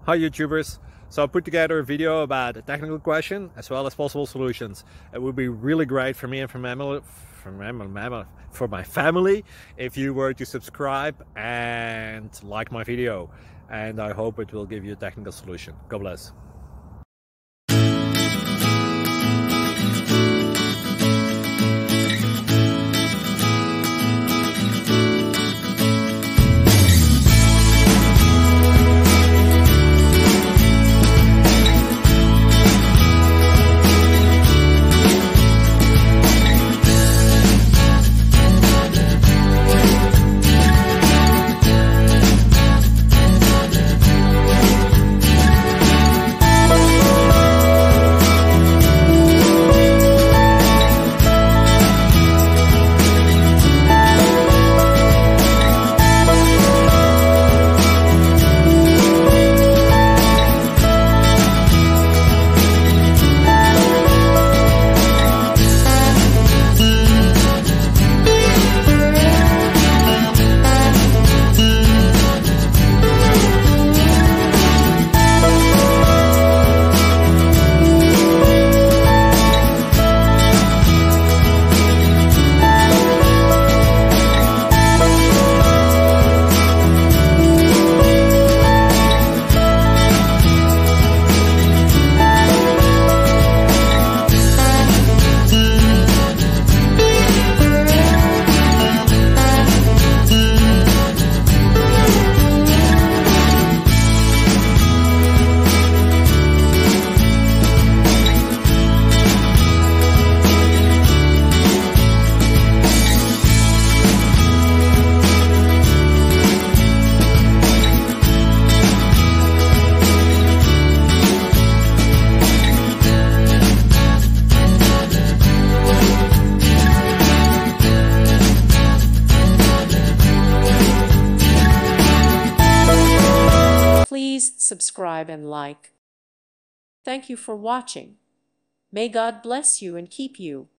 Hi YouTubers! So I put together a video about a technical question as well as possible solutions. It would be really great for me and for my family if you were to subscribe and like my video, and I hope it will give you a technical solution. God bless. Please subscribe and like. Thank you for watching. May God bless you and keep you.